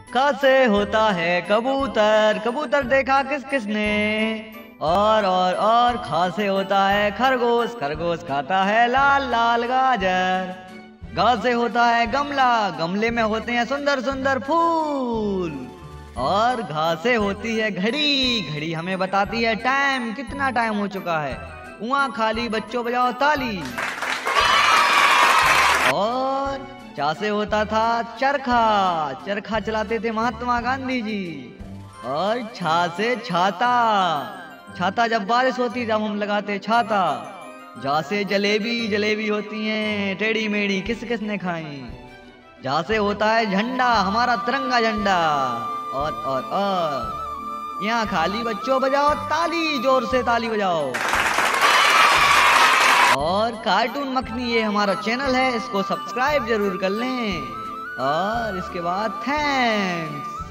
क से होता है कबूतर, कबूतर देखा किस किसने। और ख से होता है खरगोश, खरगोश खाता है लाल लाल गाजर। ग से होता है गमला, गमले में होते हैं सुंदर सुंदर फूल। और घ से होती है घड़ी, घड़ी हमें बताती है टाइम, कितना टाइम हो चुका है। उआ खाली बच्चों बजाओ ताली। और चा से होता था चरखा, चरखा चलाते थे महात्मा गांधी जी। और छा से छाता, छाता जब बारिश होती जब हम लगाते छाता। जा से जलेबी, जलेबी होती हैं टेढ़ी मेढ़ी किस किस ने खाई। जा से होता है झंडा, हमारा तिरंगा झंडा। और यहाँ खाली बच्चों बजाओ ताली, जोर से ताली बजाओ। और कार्टून मखनी ये हमारा चैनल है, इसको सब्सक्राइब जरूर कर लें। और इसके बाद थैंक्स।